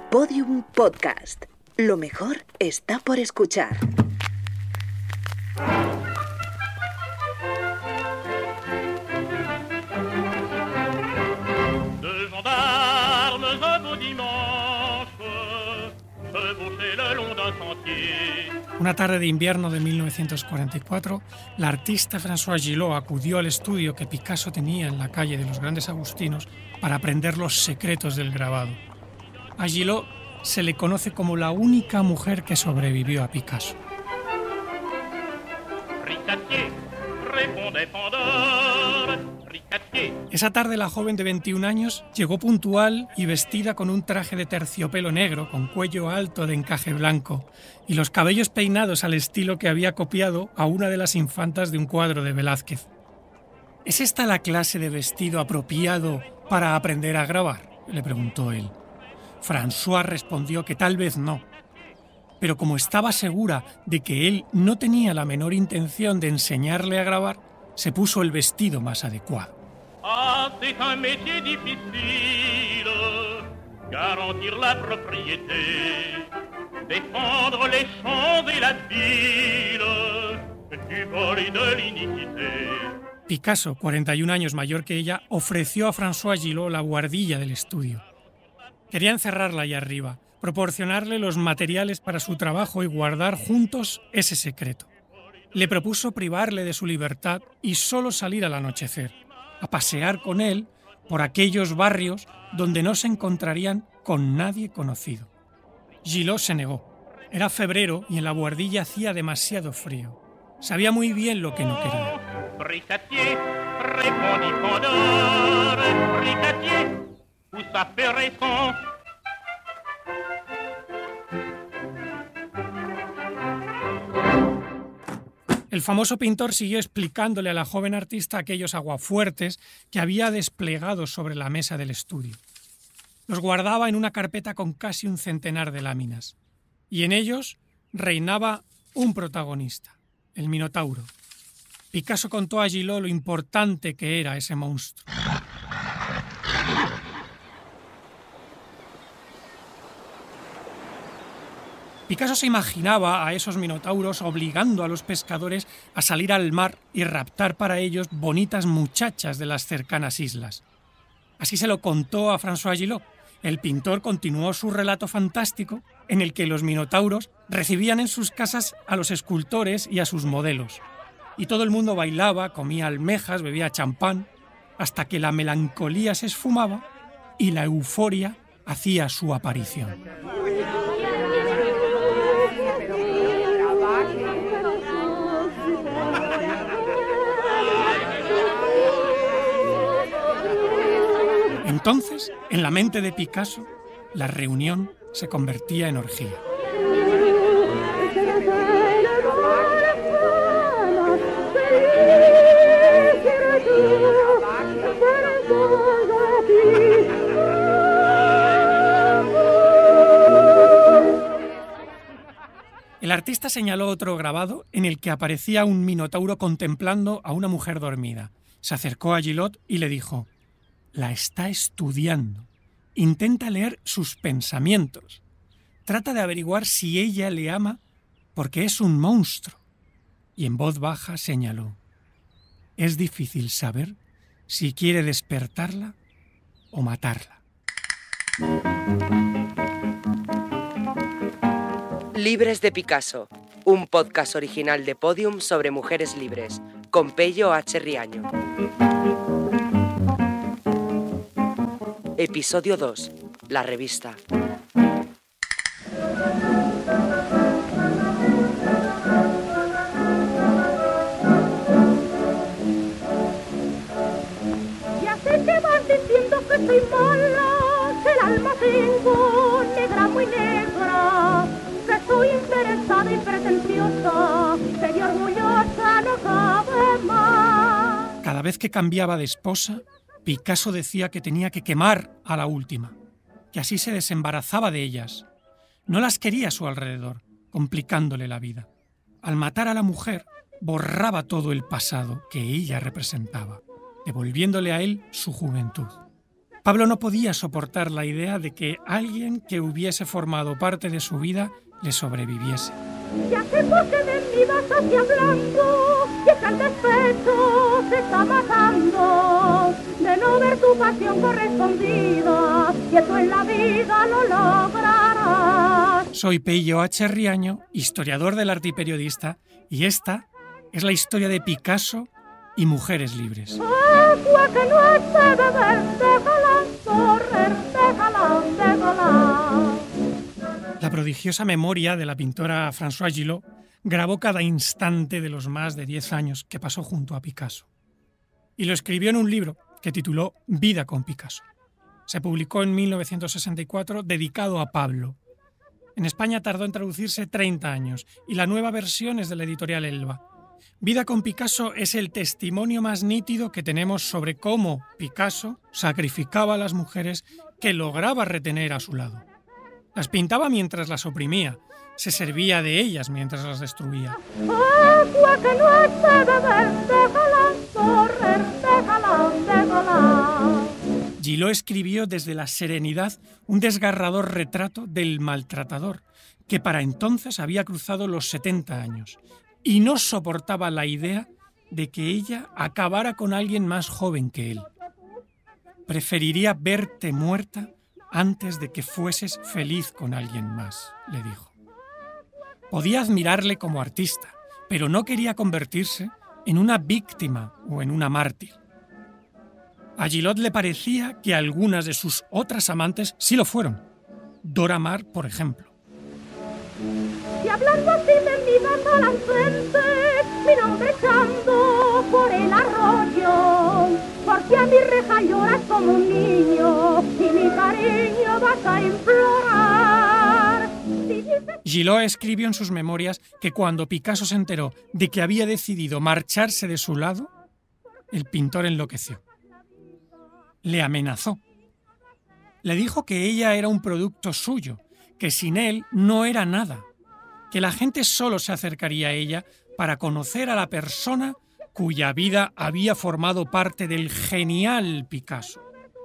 Podium Podcast. Lo mejor está por escuchar. Una tarde de invierno de 1944, la artista Françoise Gillot acudió al estudio que Picasso tenía en la calle de los Grandes Agustinos para aprender los secretos del grabado. A Gillot se le conoce como la única mujer que sobrevivió a Picasso. Esa tarde la joven de 21 años llegó puntual y vestida con un traje de terciopelo negro con cuello alto de encaje blanco y los cabellos peinados al estilo que había copiado a una de las infantas de un cuadro de Velázquez. ¿Es esta la clase de vestido apropiado para aprender a grabar?, le preguntó él. Françoise respondió que tal vez no, pero como estaba segura de que él no tenía la menor intención de enseñarle a grabar, se puso el vestido más adecuado. Ah, c'est un métier difficile, garantir la propriété, défendre les champs et la ville, du vol et de l'iniquité. Picasso, 41 años mayor que ella, ofreció a Françoise Gillot la buhardilla del estudio. Quería encerrarla allá arriba, proporcionarle los materiales para su trabajo y guardar juntos ese secreto. Le propuso privarle de su libertad y solo salir al anochecer, a pasear con él por aquellos barrios donde no se encontrarían con nadie conocido. Gillot se negó. Era febrero y en la buhardilla hacía demasiado frío. Sabía muy bien lo que no quería. El famoso pintor siguió explicándole a la joven artista aquellos aguafuertes que había desplegado sobre la mesa del estudio. Los guardaba en una carpeta con casi un centenar de láminas, y en ellos reinaba un protagonista, el Minotauro. Picasso contó a Gillot lo importante que era ese monstruo. Picasso se imaginaba a esos minotauros obligando a los pescadores a salir al mar y raptar para ellos bonitas muchachas de las cercanas islas. Así se lo contó a Françoise Gillot. El pintor continuó su relato fantástico en el que los minotauros recibían en sus casas a los escultores y a sus modelos. Y todo el mundo bailaba, comía almejas, bebía champán, hasta que la melancolía se esfumaba y la euforia hacía su aparición. Entonces, en la mente de Picasso, la reunión se convertía en orgía. El artista señaló otro grabado en el que aparecía un minotauro contemplando a una mujer dormida. Se acercó a Gillot y le dijo: «La está estudiando. Intenta leer sus pensamientos. Trata de averiguar si ella le ama porque es un monstruo». Y en voz baja señaló: «Es difícil saber si quiere despertarla o matarla». Libres de Picasso, un podcast original de Podium sobre mujeres libres, con Pello H. Riaño. Episodio 2. La revista. Ya sé que vas diciendo que soy mala, que el alma tengo negra, muy negra, que soy interesada y pretenciosa, que de orgullosa no cabe más. Cada vez que cambiaba de esposa, Picasso decía que tenía que quemar a la última, que así se desembarazaba de ellas. No las quería a su alrededor, complicándole la vida. Al matar a la mujer, borraba todo el pasado que ella representaba, devolviéndole a él su juventud. Pablo no podía soportar la idea de que alguien que hubiese formado parte de su vida le sobreviviese. Ya sé por qué de mí vas hacia blanco, y es que el despecho se está matando de no ver tu pasión correspondida, y eso en la vida lo lograrás. Soy Pello H. Riaño, historiador del arte y periodista, y esta es la historia de Picasso y mujeres libres. Agua que no es de beber, déjala correr, déjala. La prodigiosa memoria de la pintora Françoise Gillot grabó cada instante de los más de 10 años que pasó junto a Picasso. Y lo escribió en un libro que tituló Vida con Picasso. Se publicó en 1964, dedicado a Pablo. En España tardó en traducirse 30 años y la nueva versión es de la editorial Elba. Vida con Picasso es el testimonio más nítido que tenemos sobre cómo Picasso sacrificaba a las mujeres que lograba retener a su lado. Las pintaba mientras las oprimía, se servía de ellas mientras las destruía. Agua que no es de beber, déjala correr, déjala. Gillot escribió desde la serenidad un desgarrador retrato del maltratador, que para entonces había cruzado los 70 años y no soportaba la idea de que ella acabara con alguien más joven que él. Preferiría verte muerta antes de que fueses feliz con alguien más, le dijo. Podía admirarle como artista, pero no quería convertirse en una víctima o en una mártir. A Gillot le parecía que algunas de sus otras amantes sí lo fueron. Dora Maar, por ejemplo. Y hablando así me miras al ausente, mi nombre echando por el arroyo, porque a mi reja lloras como un niño y mi cariño vas a implorar. Gillot escribió en sus memorias que cuando Picasso se enteró de que había decidido marcharse de su lado, el pintor enloqueció. Le amenazó. Le dijo que ella era un producto suyo, que sin él no era nada, que la gente solo se acercaría a ella para conocer a la persona cuya vida había formado parte del genial Picasso.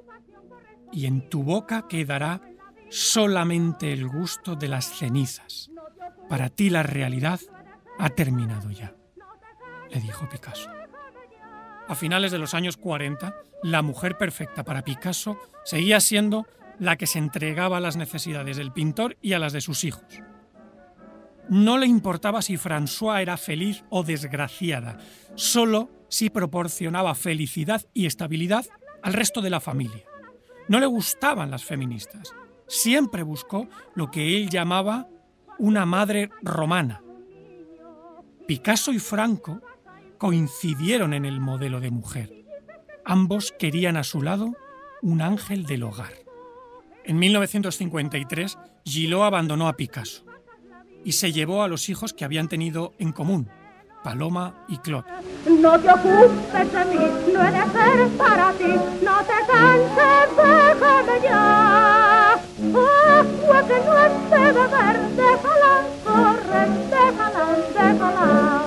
Y en tu boca quedará solamente el gusto de las cenizas. Para ti la realidad ha terminado ya, le dijo Picasso. A finales de los años 40, la mujer perfecta para Picasso seguía siendo la que se entregaba a las necesidades del pintor y a las de sus hijos. No le importaba si Françoise era feliz o desgraciada, solo si proporcionaba felicidad y estabilidad al resto de la familia. No le gustaban las feministas. Siempre buscó lo que él llamaba una madre romana. Picasso y Franco coincidieron en el modelo de mujer. Ambos querían a su lado un ángel del hogar. En 1953, Gillot abandonó a Picasso y se llevó a los hijos que habían tenido en común, Paloma y Claude. No te ocupes de mí, no he de ser para ti, no te canses, déjame ya. Agua que no es de beber, déjala correr, déjala.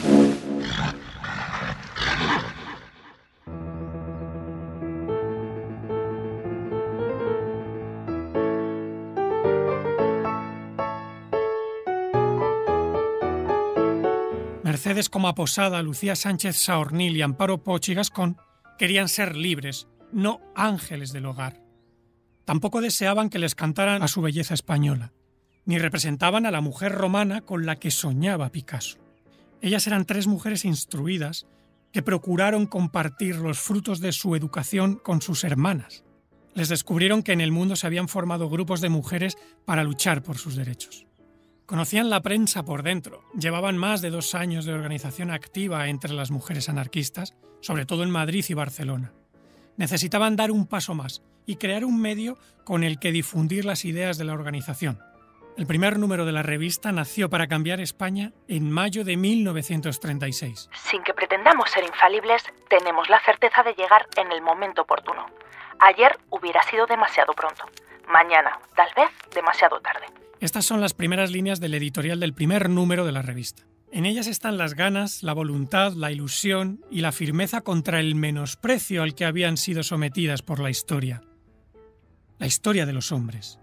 Mercedes Comaposada, Lucía Sánchez Saornil y Amparo Poch y Gascón querían ser libres, no ángeles del hogar. Tampoco deseaban que les cantaran a su belleza española, ni representaban a la mujer romana con la que soñaba Picasso. Ellas eran tres mujeres instruidas que procuraron compartir los frutos de su educación con sus hermanas. Les descubrieron que en el mundo se habían formado grupos de mujeres para luchar por sus derechos. Conocían la prensa por dentro, llevaban más de 2 años de organización activa entre las mujeres anarquistas, sobre todo en Madrid y Barcelona. Necesitaban dar un paso más y crear un medio con el que difundir las ideas de la organización. El primer número de la revista nació para cambiar España en mayo de 1936. Sin que pretendamos ser infalibles, tenemos la certeza de llegar en el momento oportuno. Ayer hubiera sido demasiado pronto. Mañana, tal vez, demasiado tarde. Estas son las primeras líneas del editorial del primer número de la revista. En ellas están las ganas, la voluntad, la ilusión y la firmeza contra el menosprecio al que habían sido sometidas por la historia. la historia de los hombres.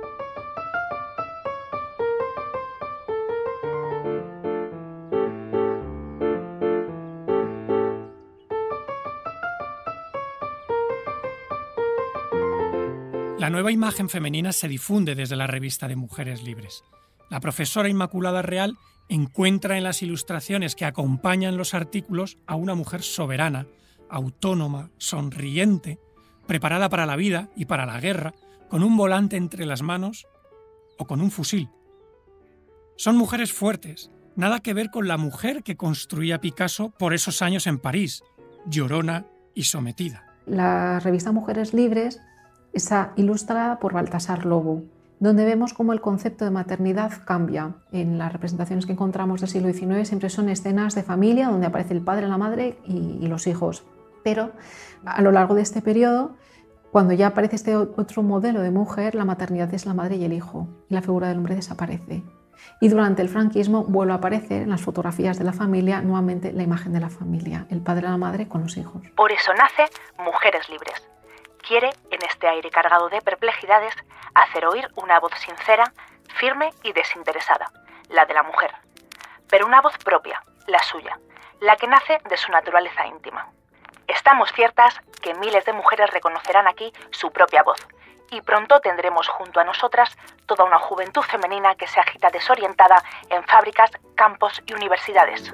La nueva imagen femenina se difunde desde la revista de Mujeres Libres. La profesora Inmaculada Real encuentra en las ilustraciones que acompañan los artículos a una mujer soberana, autónoma, sonriente, preparada para la vida y para la guerra, con un volante entre las manos o con un fusil. Son mujeres fuertes, nada que ver con la mujer que construía Picasso por esos años en París, llorona y sometida. La revista Mujeres Libres está ilustrada por Baltasar Lobo, donde vemos cómo el concepto de maternidad cambia. En las representaciones que encontramos del siglo XIX siempre son escenas de familia donde aparece el padre, la madre y los hijos. Pero a lo largo de este periodo, cuando ya aparece este otro modelo de mujer, la maternidad es la madre y el hijo, y la figura del hombre desaparece. Y durante el franquismo vuelve a aparecer en las fotografías de la familia nuevamente la imagen de la familia, el padre y la madre con los hijos. Por eso nace Mujeres Libres. Quiere, en este aire cargado de perplejidades, hacer oír una voz sincera, firme y desinteresada, la de la mujer. Pero una voz propia, la suya, la que nace de su naturaleza íntima. Estamos ciertas que miles de mujeres reconocerán aquí su propia voz, y pronto tendremos junto a nosotras toda una juventud femenina que se agita desorientada en fábricas, campos y universidades.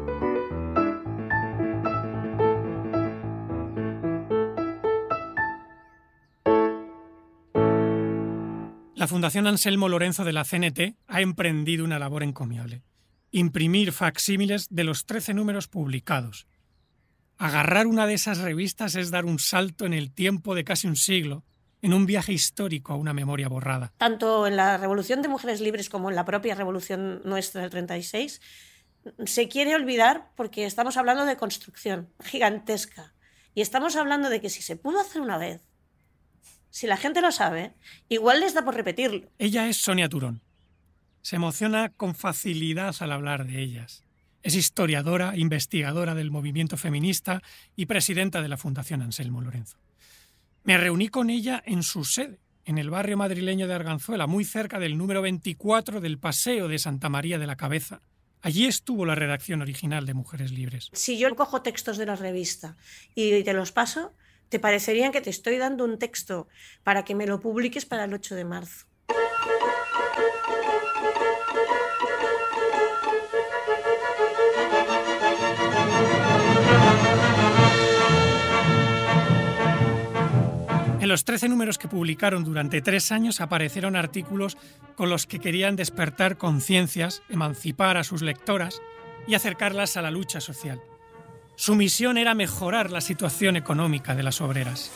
La Fundación Anselmo Lorenzo de la CNT ha emprendido una labor encomiable: imprimir facsímiles de los 13 números publicados. Agarrar una de esas revistas es dar un salto en el tiempo de casi un siglo, en un viaje histórico a una memoria borrada. Tanto en la Revolución de Mujeres Libres como en la propia Revolución nuestra del 36, se quiere olvidar porque estamos hablando de construcción gigantesca. Y estamos hablando de que si se pudo hacer una vez, si la gente lo sabe, igual les da por repetirlo. Ella es Sonia Turón. Se emociona con facilidad al hablar de ellas. Es historiadora, investigadora del movimiento feminista y presidenta de la Fundación Anselmo Lorenzo. Me reuní con ella en su sede, en el barrio madrileño de Arganzuela, muy cerca del número 24 del Paseo de Santa María de la Cabeza. Allí estuvo la redacción original de Mujeres Libres. Si yo cojo textos de la revista y te los paso, te parecerían que te estoy dando un texto para que me lo publiques para el 8 de marzo. En los 13 números que publicaron durante 3 años aparecieron artículos con los que querían despertar conciencias, emancipar a sus lectoras y acercarlas a la lucha social. Su misión era mejorar la situación económica de las obreras.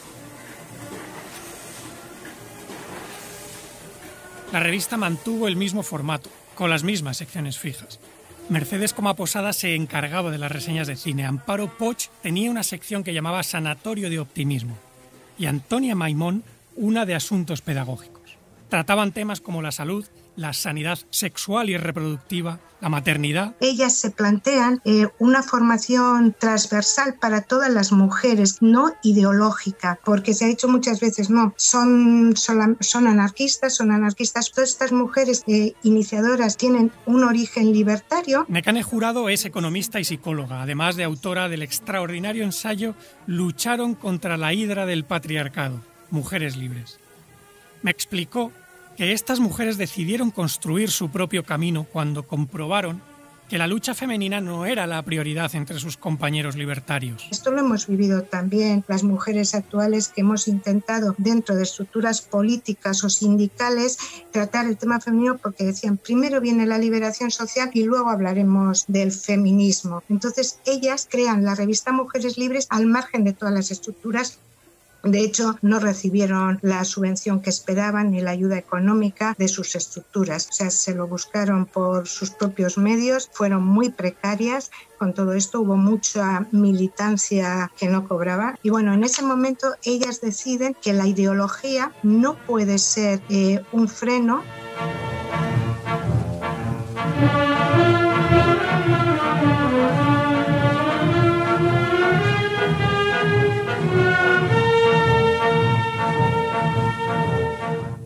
La revista mantuvo el mismo formato, con las mismas secciones fijas. Mercedes Coma Posada se encargaba de las reseñas de cine, Amparo Poch tenía una sección que llamaba Sanatorio de Optimismo y Antonia Maimón una de asuntos pedagógicos. Trataban temas como la salud, la sanidad sexual y reproductiva, la maternidad. Ellas se plantean una formación transversal para todas las mujeres, no ideológica, porque se ha dicho muchas veces, no, son anarquistas. Todas estas mujeres iniciadoras tienen un origen libertario. Nekane Jurado es economista y psicóloga, además de autora del extraordinario ensayo Lucharon contra la hidra del patriarcado, Mujeres Libres. Me explicó que estas mujeres decidieron construir su propio camino cuando comprobaron que la lucha femenina no era la prioridad entre sus compañeros libertarios. Esto lo hemos vivido también las mujeres actuales que hemos intentado dentro de estructuras políticas o sindicales tratar el tema femenino porque decían primero viene la liberación social y luego hablaremos del feminismo. Entonces ellas crean la revista Mujeres Libres al margen de todas las estructuras. De hecho, no recibieron la subvención que esperaban ni la ayuda económica de sus estructuras. O sea, se lo buscaron por sus propios medios, fueron muy precarias. Con todo esto hubo mucha militancia que no cobraba. Y bueno, en ese momento ellas deciden que la ideología no puede ser un freno.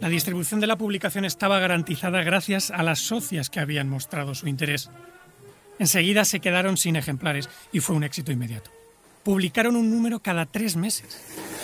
La distribución de la publicación estaba garantizada gracias a las socias que habían mostrado su interés. Enseguida se quedaron sin ejemplares y fue un éxito inmediato. Publicaron un número cada 3 meses.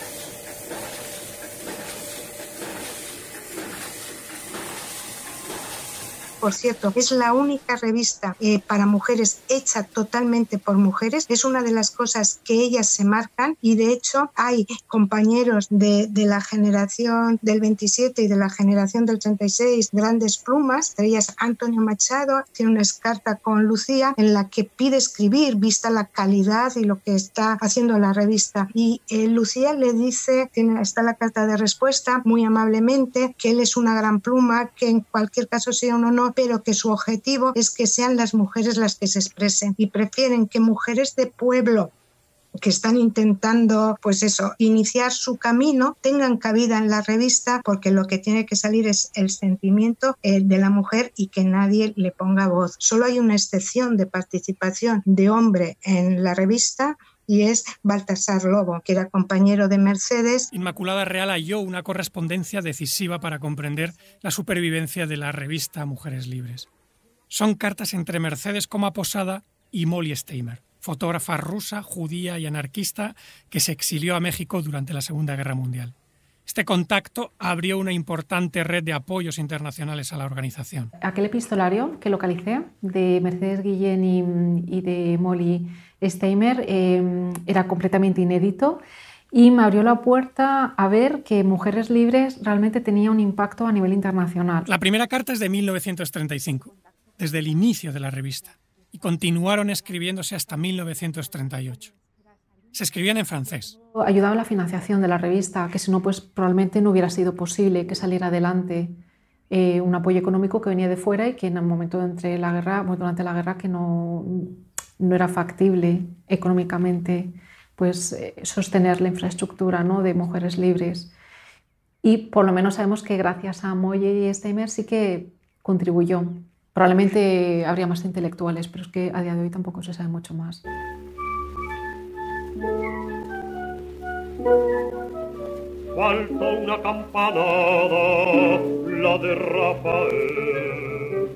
Por cierto, es la única revista para mujeres hecha totalmente por mujeres. Es una de las cosas que ellas se marcan y de hecho hay compañeros de la generación del 27 y de la generación del 36, grandes plumas, entre ellas Antonio Machado, tiene una carta con Lucía en la que pide escribir vista la calidad y lo que está haciendo la revista. Y Lucía le dice, está la carta de respuesta muy amablemente, que él es una gran pluma, que en cualquier caso sea un honor, pero que su objetivo es que sean las mujeres las que se expresen y prefieren que mujeres de pueblo que están intentando, pues eso, iniciar su camino, tengan cabida en la revista, porque lo que tiene que salir es el sentimiento de la mujer y que nadie le ponga voz. Solo hay una excepción de participación de hombre en la revista, y es Baltasar Lobo, que era compañero de Mercedes. Inmaculada Real halló una correspondencia decisiva para comprender la supervivencia de la revista Mujeres Libres. Son cartas entre Mercedes Coma Posada y Molly Steimer, fotógrafa rusa, judía y anarquista que se exilió a México durante la Segunda Guerra Mundial. Este contacto abrió una importante red de apoyos internacionales a la organización. Aquel epistolario que localicé de Mercedes Guillén y de Molly Steimer era completamente inédito y me abrió la puerta a ver que Mujeres Libres realmente tenía un impacto a nivel internacional. La primera carta es de 1935, desde el inicio de la revista, y continuaron escribiéndose hasta 1938. Se escribían en francés. Ayudaba a la financiación de la revista, que si no, pues probablemente no hubiera sido posible que saliera adelante. Un apoyo económico que venía de fuera y que en el momento durante la guerra que no era factible económicamente pues, sostener la infraestructura, ¿no?, de Mujeres Libres. Y por lo menos sabemos que gracias a Molly y Steimer sí que contribuyó. Probablemente habría más intelectuales, pero es que a día de hoy tampoco se sabe mucho más. Falta una campanada, la de Rafael.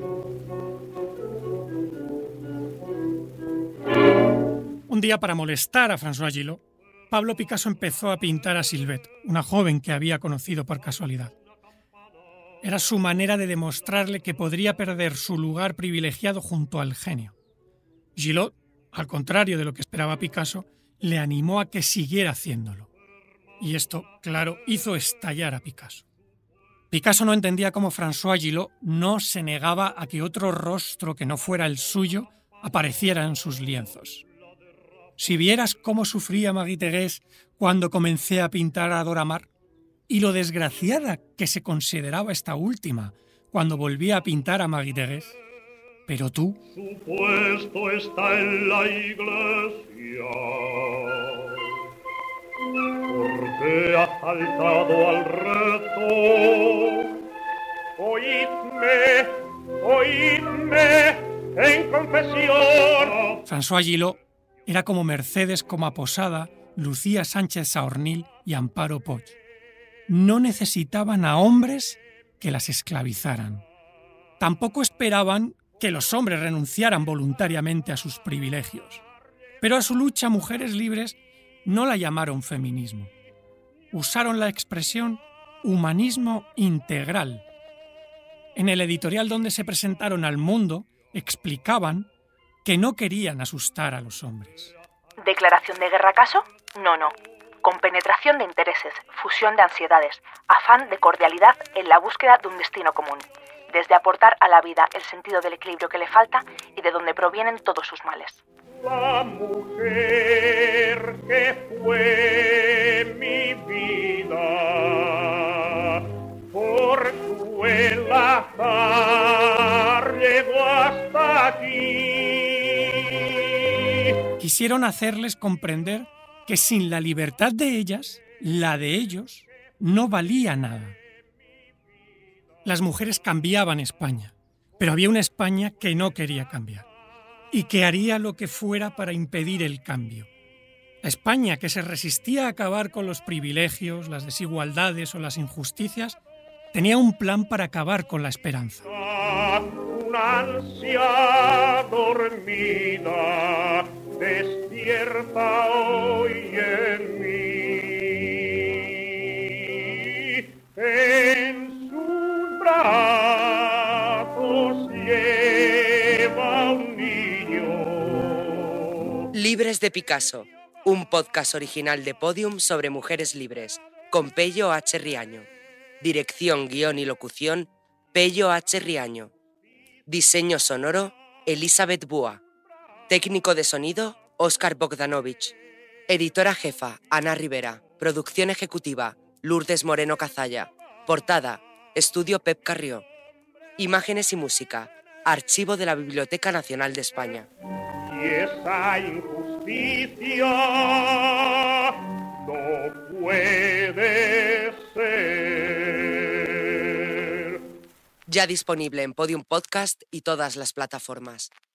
Un día, para molestar a François Gillot, Pablo Picasso empezó a pintar a Sylvette, una joven que había conocido por casualidad. Era su manera de demostrarle que podría perder su lugar privilegiado junto al genio. Gillot, al contrario de lo que esperaba Picasso, le animó a que siguiera haciéndolo. Y esto, claro, hizo estallar a Picasso. Picasso no entendía cómo François Gillot no se negaba a que otro rostro que no fuera el suyo apareciera en sus lienzos. Si vieras cómo sufría Marie-Thérèse cuando comencé a pintar a Dora Maar, y lo desgraciada que se consideraba esta última cuando volvía a pintar a Marie-Thérèse. Pero tú... Su puesto está en la iglesia, porque ha faltado al reto. Oídme en confesión. François Gillot era como Mercedes Coma Posada, Lucía Sánchez Saornil y Amparo Poch. No necesitaban a hombres que las esclavizaran. Tampoco esperaban que los hombres renunciaran voluntariamente a sus privilegios. Pero a su lucha Mujeres Libres no la llamaron feminismo. Usaron la expresión humanismo integral. En el editorial donde se presentaron al mundo, explicaban que no querían asustar a los hombres. ¿Declaración de guerra acaso? No. Compenetración de intereses, fusión de ansiedades, afán de cordialidad en la búsqueda de un destino común, desde aportar a la vida el sentido del equilibrio que le falta y de donde provienen todos sus males. La mujer que fue mi vida, por cruel azar llegó hasta aquí. Quisieron hacerles comprender que sin la libertad de ellas, la de ellos no valía nada. Las mujeres cambiaban España, pero había una España que no quería cambiar y que haría lo que fuera para impedir el cambio. La España que se resistía a acabar con los privilegios, las desigualdades o las injusticias, tenía un plan para acabar con la esperanza. Una ansia dormida despierta hoy en mí. En sus brazos lleva un niño. Libres de Picasso, un podcast original de Podium sobre mujeres libres, con Pello H. Riaño. Dirección, guión y locución, Pello H. Riaño. Diseño sonoro, Elizabeth Búa. Técnico de sonido, Óscar Bogdanovich. Editora jefa, Ana Rivera. Producción ejecutiva, Lourdes Moreno Cazalla. Portada, Estudio Pep Carrió. Imágenes y música, Archivo de la Biblioteca Nacional de España. Y esa injusticia no puede ser. Ya disponible en Podium Podcast y todas las plataformas.